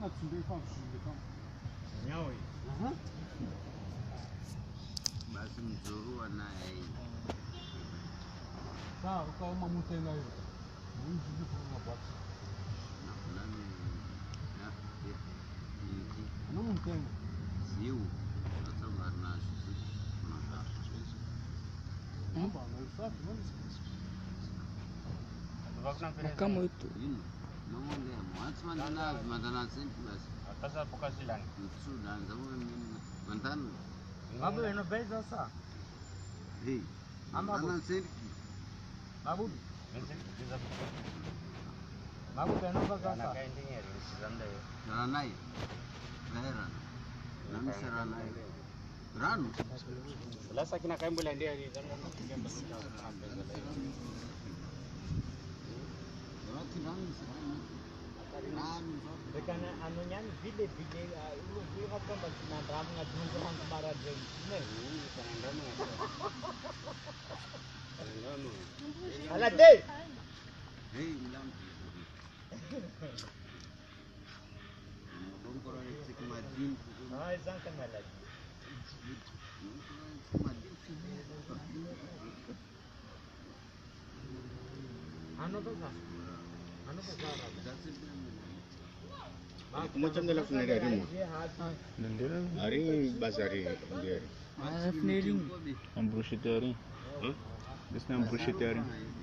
Basi mzurua naye. Sawa, kama mtenga hiyo. Mwizi ndipo unapata. Não tem. Ziu. Sasa barna sisi. Kama itu. Não olha, mas mandana sempre basi. Sasa poka silang. Sudan zaman mantan. Babu eno beza sa. Hei. Mandana sempre. Babu. Babu eno beza sa. Nak engineer sizande. Ranai. Veran. Nami seranai. Ranu. Lasa kina kain bulan dia ni zaman game besar sampai selesai. Berarti nami seranai. Bukan anunya vile lu apa kan na drama ngajun orang kemarin je. Nih, bukan drama. Alah deh. Hei, bilang. Ngomong korang cek madin. Ah, izan kan malah. Anu apa? Macam dalam sendiri hari mu. Hari bazari dia. Fneering. Ambrushitari. Bisna ambrushitari.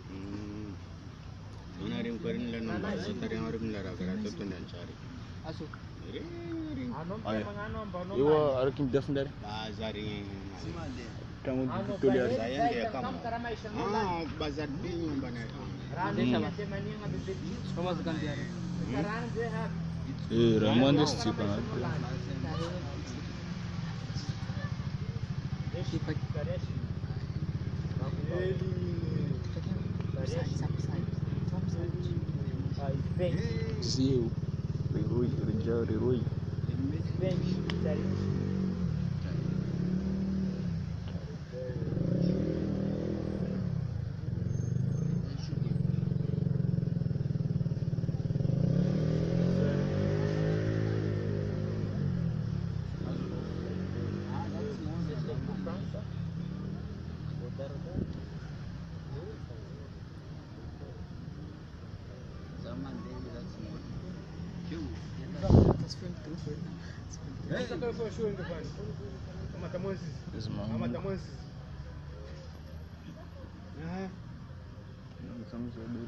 Hari kemarin lalu hari orang melara kerana tu nak cari. Asu. Anu apa? Iwa arakin defender. Bazari. Kamu tulis hari. Saya dia kamu. Bazar bingung banyak. Memasukkan dia. Sekarang dia Ramon desse tipo, né? Zio, Leroy. Essa que eu sou show ainda, pai. Matamansis. Matamansis. Estamos a ver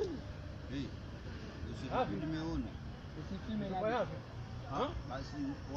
Hei, esse filme é onde? Esse filme é lá. Basi